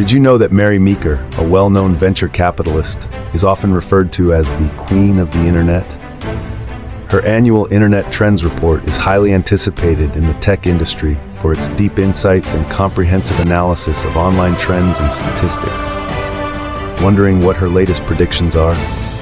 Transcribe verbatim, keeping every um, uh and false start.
Did you know that Mary Meeker, a well-known venture capitalist, is often referred to as the Queen of the Internet? Her annual Internet Trends Report is highly anticipated in the tech industry for its deep insights and comprehensive analysis of online trends and statistics. Wondering what her latest predictions are?